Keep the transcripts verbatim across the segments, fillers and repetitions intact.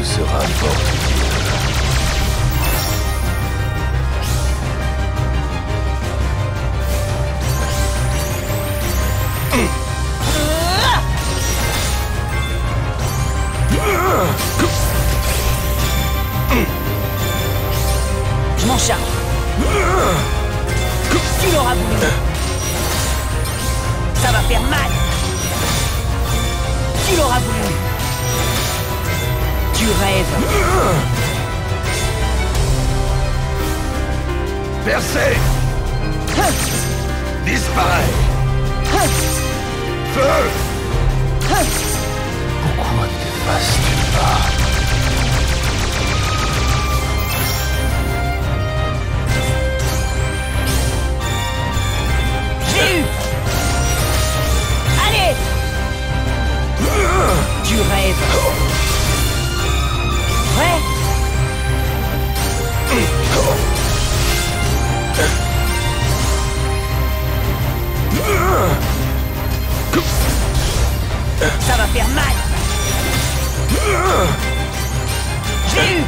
vous sera fort utile. Je m'en charge. Tu l'auras voulu. Ça va faire mal. Tu l'auras voulu. Tu rêves. Percez. Disparaît. Feu. Pourquoi ne t'effaces-tu pas? J'ai eu. Allez. Tu rêves. Prêt? Ça va faire mal. J'ai eu.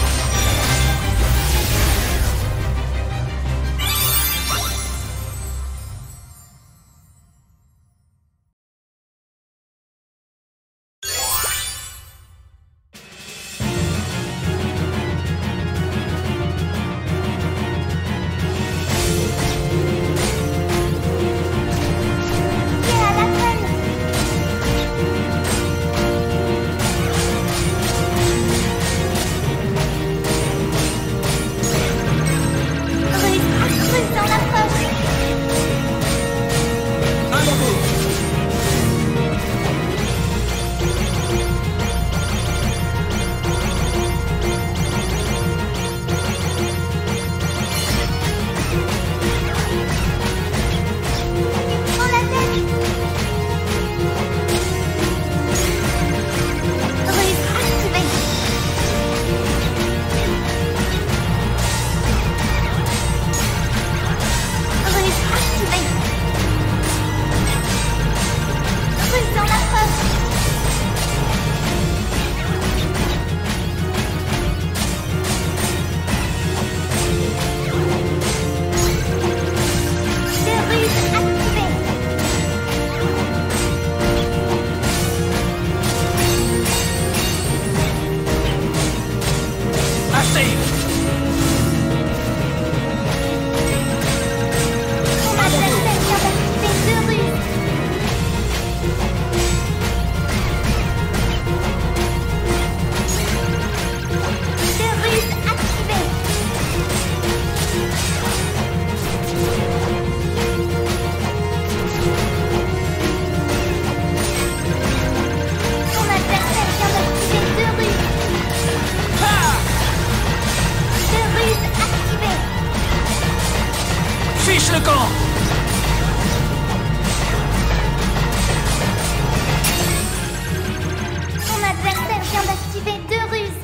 Fiche le camp! Ton adversaire vient d'activer deux ruses.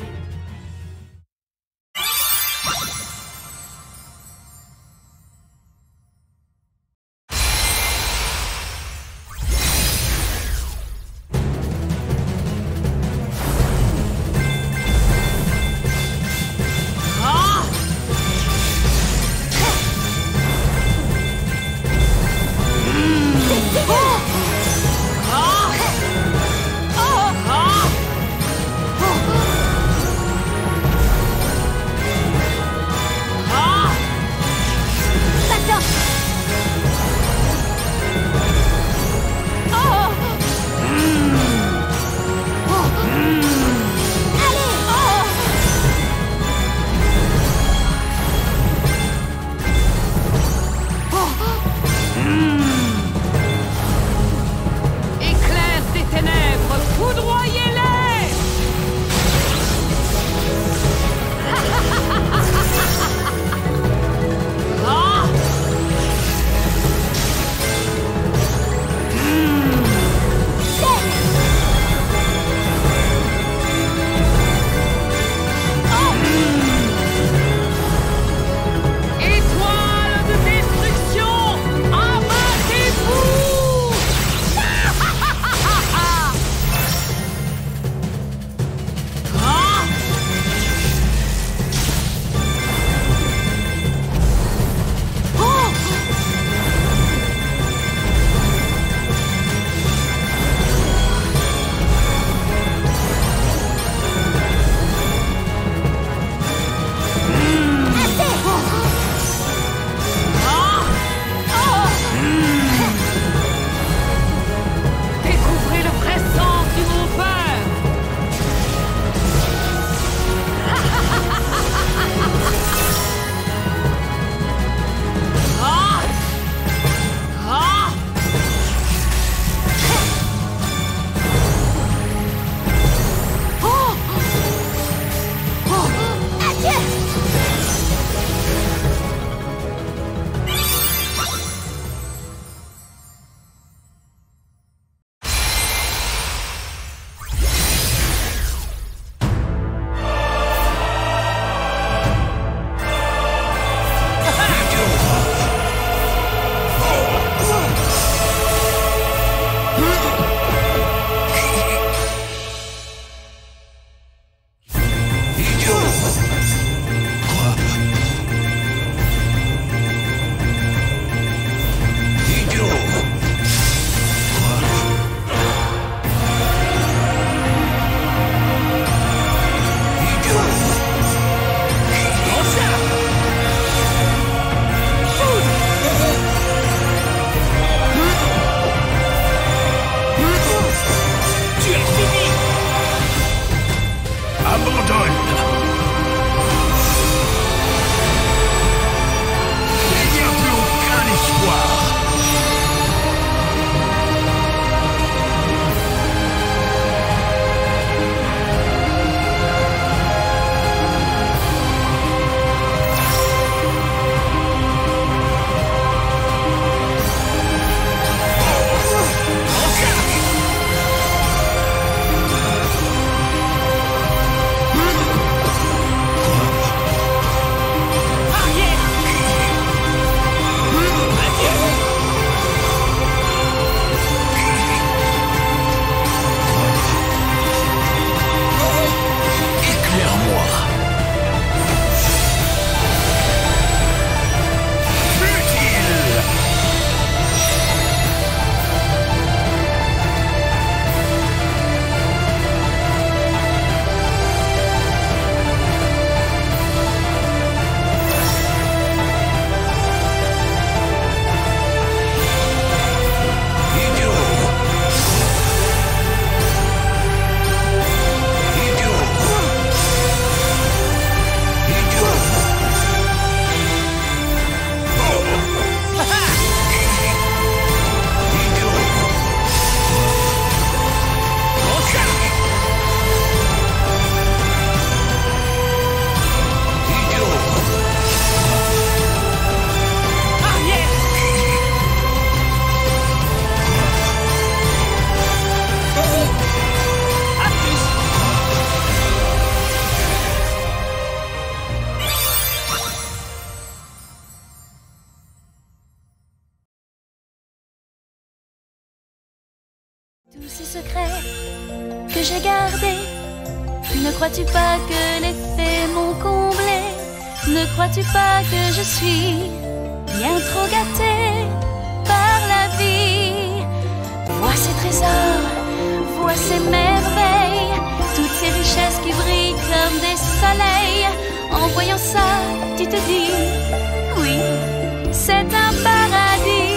secret que j'ai gardé. Ne crois-tu pas que les faits m'ont comblé? Ne crois-tu pas que je suis bien trop gâtée par la vie? Vois ces trésors, vois ces merveilles, toutes ces richesses qui brillent comme des soleils. En voyant ça, tu te dis, oui, c'est un paradis.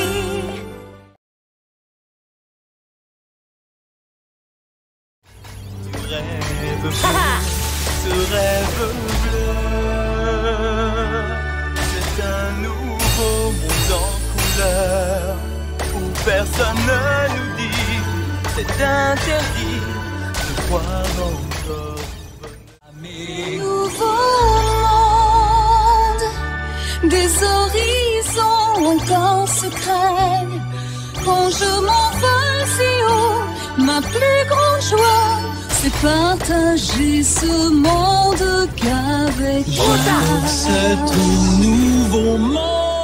Rêve bleu, ce rêve bleu, c'est un nouveau monde en couleur, où personne ne nous dit, c'est interdit de croire encore. Nouveau monde, des horizons encore secrets. Quand je m'envole si haut, ma plus grande joie, c'est partager ce monde qu'avec toi. C'est un nouveau monde.